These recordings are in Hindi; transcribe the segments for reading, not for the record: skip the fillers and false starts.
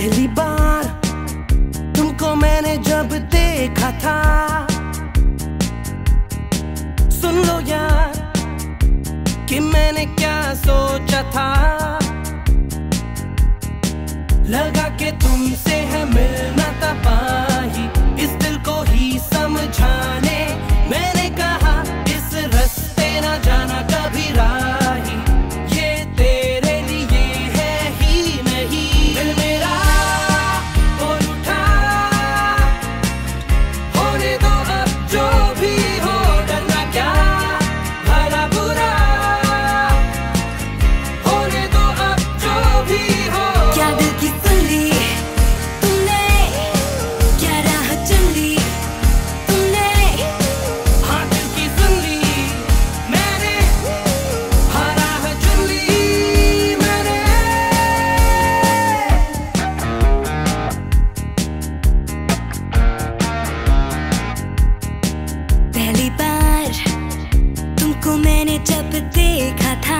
पहली बार तुमको मैंने जब देखा था, सुन लो यार कि मैंने क्या सोचा था। लगा के तुमसे है मिलना तबाही, इस दिल को ही समझाने मैंने कहा इस रास्ते ना जाना कभी राही। ये तेरे लिए है ही नहीं, दिल मेरा बोल उठा, होने दो अब जो भी हो, डरना क्या भला बुरा, होने दो अब जो भी हो। क्या दिल की सुन ली तुमने, क्या राह चुन ली तुमने, हाँ दिल की सुन ली मैंने, हाँ राह चुन ली मैंने। पहली बार तुमको मैंने जब देखा था,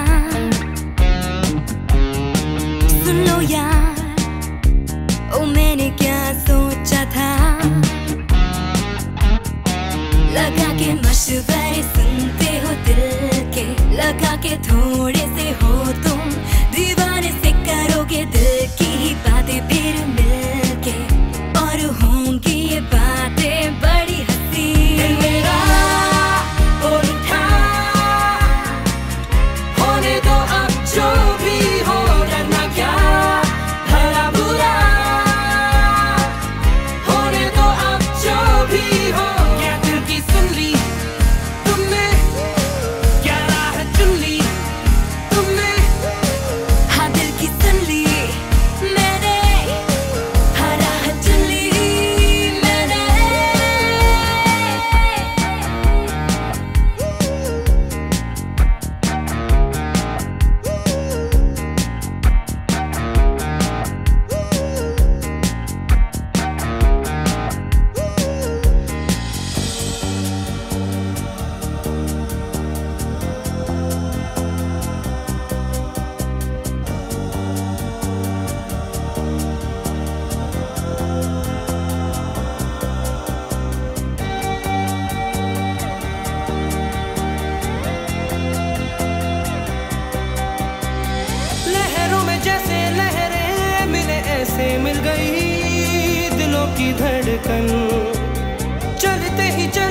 सुन लो यार ओ मैंने क्या सोचा था। लगा के मशवरे सुनते हो दिल के, लगा के थोड़े से हो तुम दीवाने से करोगे दिल की ही बातें फिर मिलके, और होंगी ये बातें बड़ी हंसी। दिल मेरा बोल उठा, होने दो अब जो भी हो, डरना क्या भला बुरा, होने दो अब जो भी हो। क्या दिल की सुन ली तुमने, क्या राह चुन ली तुमने, हाँ दिल की सुन ली मैंने, हाँ राह चुन ली मैंने। लहरों में जैसे लहरें मिले ऐसे मिल गई दिलों की धड़कन, चलते ही